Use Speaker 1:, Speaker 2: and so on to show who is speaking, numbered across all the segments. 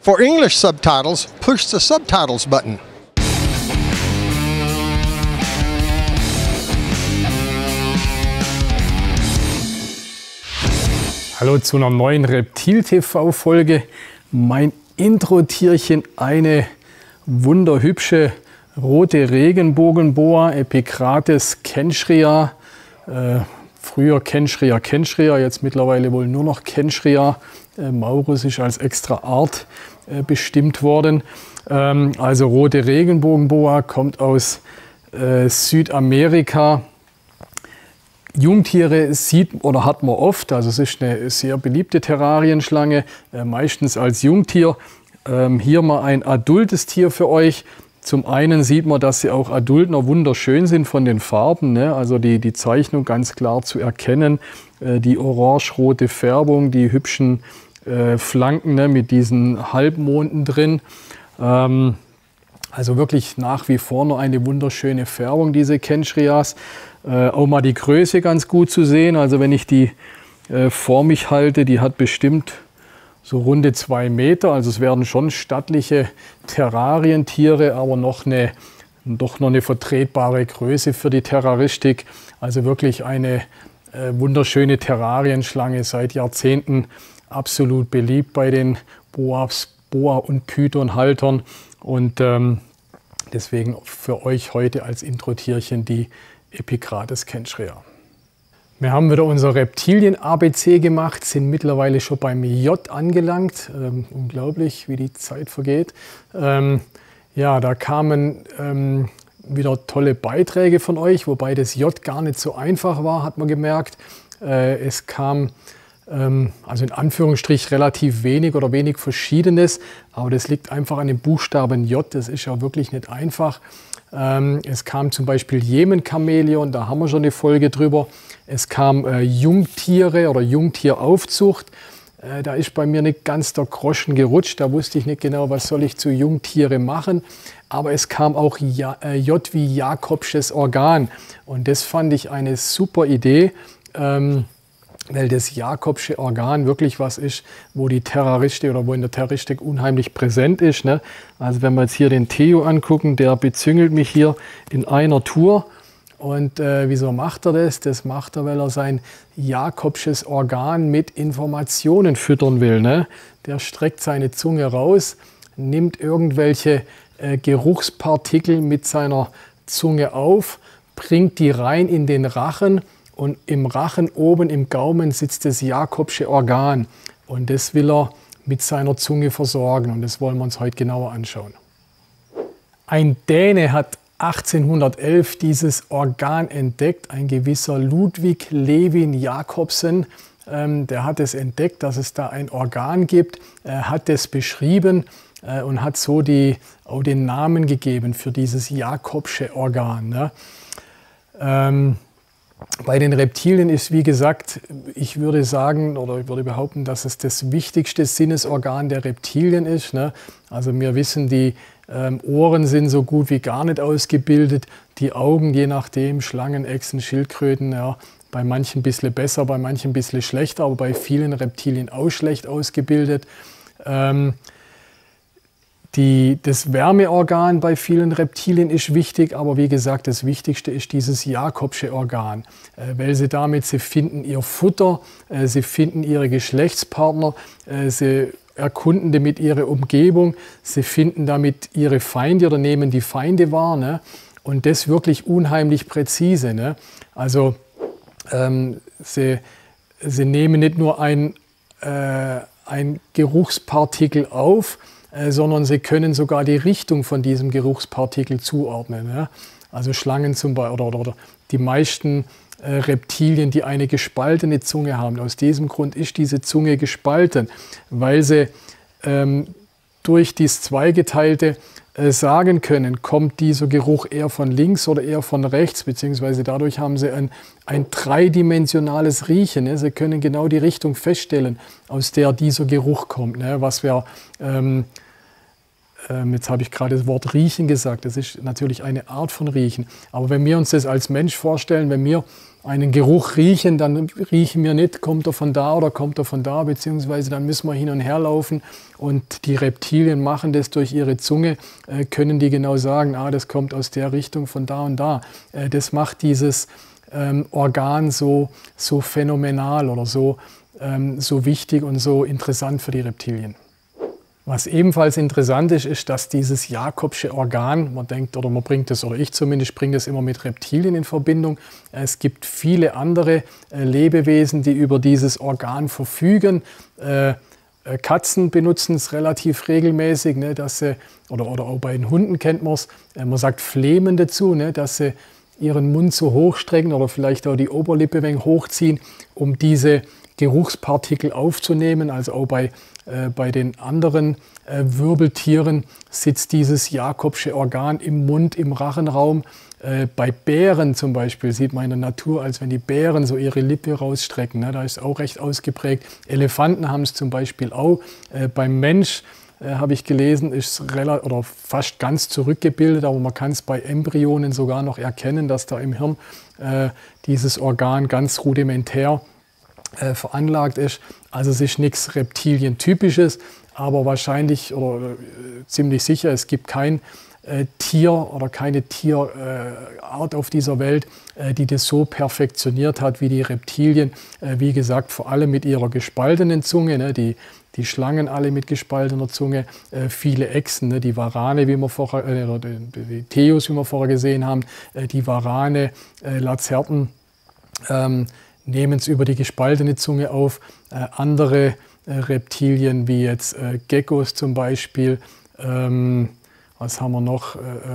Speaker 1: For English subtitles, push the subtitles button.
Speaker 2: Hallo zu einer neuen Reptil-TV-Folge. Mein Intro-Tierchen, eine wunderhübsche rote Regenbogenboa, Epicrates kenschria. Früher kenschria, jetzt mittlerweile wohl nur noch kenschria. Maurus ist als extra Art bestimmt worden. Also rote Regenbogenboa kommt aus Südamerika. Jungtiere sieht oder hat man oft, also es ist eine sehr beliebte Terrarienschlange, meistens als Jungtier. Hier mal ein adultes Tier für euch. Zum einen sieht man, dass sie auch adult noch wunderschön sind von den Farben, ne? Also die Zeichnung ganz klar zu erkennen, die orange-rote Färbung, die hübschen Flanken, ne? Mit diesen Halbmonden drin. Also wirklich nach wie vor noch eine wunderschöne Färbung, diese Kenschrias. Auch mal die Größe ganz gut zu sehen. Also wenn ich die vor mich halte, die hat bestimmt so runde 2 Meter. Also es werden schon stattliche Terrarientiere, aber doch noch eine vertretbare Größe für die Terroristik. Also wirklich eine wunderschöne Terrarienschlange, seit Jahrzehnten absolut beliebt bei den Boa- und Pythonhaltern. Und deswegen für euch heute als Intro-Tierchen die Epicrates kenschria. Wir haben wieder unser Reptilien-ABC gemacht, sind mittlerweile schon beim J angelangt. Unglaublich, wie die Zeit vergeht. Ja, da kamen wieder tolle Beiträge von euch, wobei das J gar nicht so einfach war, hat man gemerkt. Es kam also in Anführungsstrich relativ wenig oder wenig Verschiedenes, aber das liegt einfach an dem Buchstaben J, das ist ja wirklich nicht einfach. Es kam zum Beispiel Jemen-Chamäleon, da haben wir schon eine Folge drüber. Es kam Jungtiere oder Jungtieraufzucht. Da ist bei mir nicht ganz der Groschen gerutscht, da wusste ich nicht genau, was soll ich zu Jungtiere machen. Aber es kam auch J wie Jacobsches Organ und das fand ich eine super Idee. Weil das Jacobsche Organ wirklich was ist, wo die Terroristik oder wo in der Terroristik unheimlich präsent ist, ne? Also wenn wir jetzt hier den Theo angucken, der bezüngelt mich hier in einer Tour. Und wieso macht er das? Das macht er, weil er sein Jacobsches Organ mit Informationen füttern will, ne? Der streckt seine Zunge raus, nimmt irgendwelche Geruchspartikel mit seiner Zunge auf, bringt die rein in den Rachen. Und im Rachen oben im Gaumen sitzt das Jacobsche Organ. Und das will er mit seiner Zunge versorgen. Und das wollen wir uns heute genauer anschauen. Ein Däne hat 1811 dieses Organ entdeckt, ein gewisser Ludwig Levin Jacobsen. Der hat es entdeckt, dass es da ein Organ gibt, hat es beschrieben und hat so auch den Namen gegeben für dieses Jacobsche Organ, ne? Bei den Reptilien ist, wie gesagt, ich würde sagen oder ich würde behaupten, dass es das wichtigste Sinnesorgan der Reptilien ist, ne? Also wir wissen, die Ohren sind so gut wie gar nicht ausgebildet, die Augen je nachdem, Schlangen, Echsen, Schildkröten, ja, bei manchen ein bisschen besser, bei manchen ein bisschen schlechter, aber bei vielen Reptilien auch schlecht ausgebildet. Das Wärmeorgan bei vielen Reptilien ist wichtig, aber wie gesagt, das Wichtigste ist dieses Jacobsche Organ, weil sie finden ihr Futter, sie finden ihre Geschlechtspartner, sie erkunden damit ihre Umgebung, sie finden damit ihre Feinde oder nehmen die Feinde wahr, ne? Und das wirklich unheimlich präzise, ne? Also sie nehmen nicht nur ein Geruchspartikel auf, sondern sie können sogar die Richtung von diesem Geruchspartikel zuordnen. Ja? Also Schlangen zum Beispiel oder die meisten Reptilien, die eine gespaltene Zunge haben. Aus diesem Grund ist diese Zunge gespalten, weil sie durch dieses Zweigeteilte sagen können, kommt dieser Geruch eher von links oder eher von rechts, beziehungsweise dadurch haben sie ein dreidimensionales Riechen. Ne? Sie können genau die Richtung feststellen, aus der dieser Geruch kommt, ne? Was wir jetzt habe ich gerade das Wort Riechen gesagt, das ist natürlich eine Art von Riechen. Aber wenn wir uns das als Mensch vorstellen, wenn wir einen Geruch riechen, dann riechen wir nicht, kommt er von da oder kommt er von da, beziehungsweise dann müssen wir hin und her laufen. Und die Reptilien machen das durch ihre Zunge, können die genau sagen, das kommt aus der Richtung von da und da. Das macht dieses Organ so phänomenal oder so wichtig und so interessant für die Reptilien. Was ebenfalls interessant ist, ist, dass dieses Jacobsche Organ, man denkt oder man bringt es, oder ich zumindest bringe das immer mit Reptilien in Verbindung. Es gibt viele andere Lebewesen, die über dieses Organ verfügen. Katzen benutzen es relativ regelmäßig, ne, dass sie, oder auch bei den Hunden kennt man es, man sagt Flehmen dazu, ne, dass sie ihren Mund so hochstrecken oder vielleicht auch die Oberlippe ein wenig hochziehen, um diese Geruchspartikel aufzunehmen. Also auch bei den anderen Wirbeltieren sitzt dieses Jacobsche Organ im Mund, im Rachenraum. Bei Bären zum Beispiel sieht man in der Natur, als wenn die Bären so ihre Lippe rausstrecken. Ne? Da ist es auch recht ausgeprägt. Elefanten haben es zum Beispiel auch. Beim Mensch habe ich gelesen, ist es oder fast ganz zurückgebildet, aber man kann es bei Embryonen sogar noch erkennen, dass da im Hirn dieses Organ ganz rudimentär veranlagt ist. Also es ist nichts Reptilientypisches, aber wahrscheinlich oder ziemlich sicher, es gibt kein Tier oder keine Tierart auf dieser Welt, die das so perfektioniert hat wie die Reptilien. Wie gesagt, vor allem mit ihrer gespaltenen Zunge, ne, die Schlangen alle mit gespaltener Zunge, viele Echsen, ne, die Warane, wie wir vorher, die Theus, wie wir vorher gesehen haben, die Warane, Lazerten, nehmen es über die gespaltene Zunge auf. Andere Reptilien wie jetzt Geckos zum Beispiel, was haben wir noch?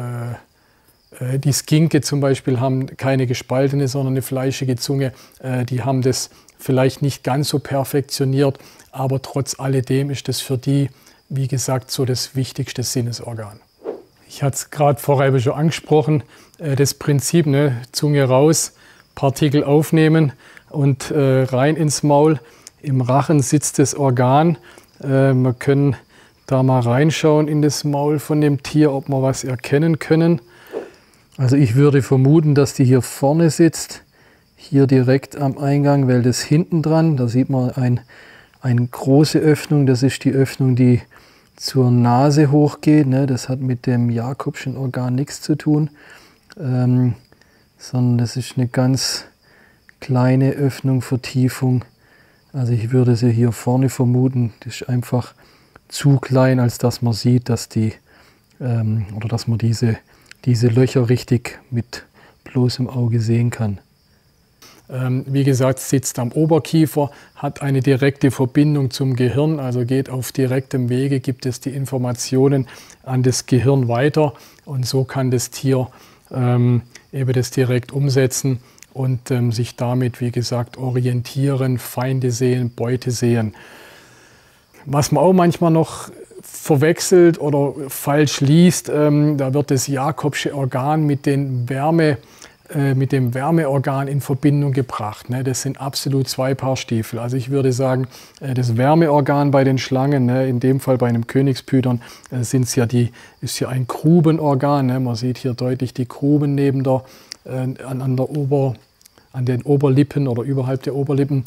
Speaker 2: Die Skinke zum Beispiel haben keine gespaltene, sondern eine fleischige Zunge. Die haben das vielleicht nicht ganz so perfektioniert, aber trotz alledem ist das für die, wie gesagt, so das wichtigste Sinnesorgan. Ich hatte es gerade vorher schon angesprochen, das Prinzip, ne, Zunge raus, Partikel aufnehmen und rein ins Maul. Im Rachen sitzt das Organ. Wir können da mal reinschauen in das Maul von dem Tier, ob wir was erkennen können. Also ich würde vermuten, dass die hier vorne sitzt, hier direkt am Eingang, weil das hinten dran, da sieht man eine große Öffnung, das ist die Öffnung, die zur Nase hochgeht. Ne? Das hat mit dem Jacobschen Organ nichts zu tun, sondern das ist eine ganz kleine Öffnung, Vertiefung. Also ich würde sie hier vorne vermuten, das ist einfach zu klein, als dass man sieht, dass dass man diese Löcher richtig mit bloßem Auge sehen kann. Wie gesagt, sitzt am Oberkiefer, hat eine direkte Verbindung zum Gehirn, also geht auf direktem Wege, gibt es die Informationen an das Gehirn weiter und so kann das Tier eben das direkt umsetzen und sich damit, wie gesagt, orientieren, Feinde sehen, Beute sehen. Was man auch manchmal noch verwechselt oder falsch liest, da wird das Jacobsche Organ mit dem Wärmeorgan in Verbindung gebracht. Ne? Das sind absolut zwei Paar Stiefel. Also ich würde sagen, das Wärmeorgan bei den Schlangen, ne, in dem Fall bei einem Königspython, ist ja ein Grubenorgan. Ne? Man sieht hier deutlich die Gruben neben an den Oberlippen oder überhalb der Oberlippen,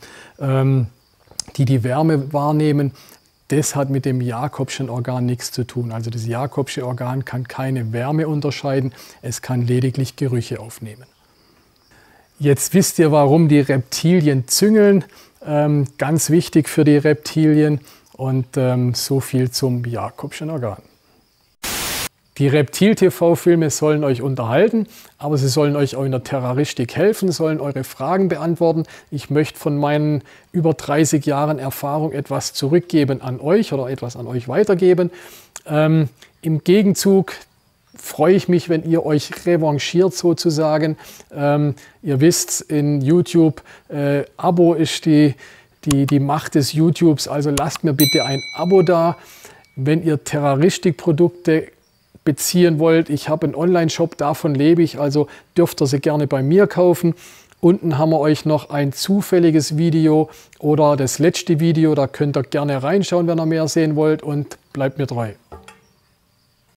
Speaker 2: die Wärme wahrnehmen. Das hat mit dem Jacobschen Organ nichts zu tun. Also das Jacobsche Organ kann keine Wärme unterscheiden, es kann lediglich Gerüche aufnehmen. Jetzt wisst ihr, warum die Reptilien züngeln. Ganz wichtig für die Reptilien und so viel zum Jacobschen Organ. Die Reptil-TV-Filme sollen euch unterhalten, aber sie sollen euch auch in der Terraristik helfen, sollen eure Fragen beantworten. Ich möchte von meinen über 30 Jahren Erfahrung etwas zurückgeben an euch oder etwas an euch weitergeben. Im Gegenzug freue ich mich, wenn ihr euch revanchiert sozusagen. Ihr wisst, in YouTube, Abo ist die Macht des YouTubes, also lasst mir bitte ein Abo da. Wenn ihr Terraristik-Produkte beziehen wollt, ich habe einen Online-Shop, davon lebe ich, also dürft ihr sie gerne bei mir kaufen. Unten haben wir euch noch ein zufälliges Video oder das letzte Video, da könnt ihr gerne reinschauen, wenn ihr mehr sehen wollt und bleibt mir treu.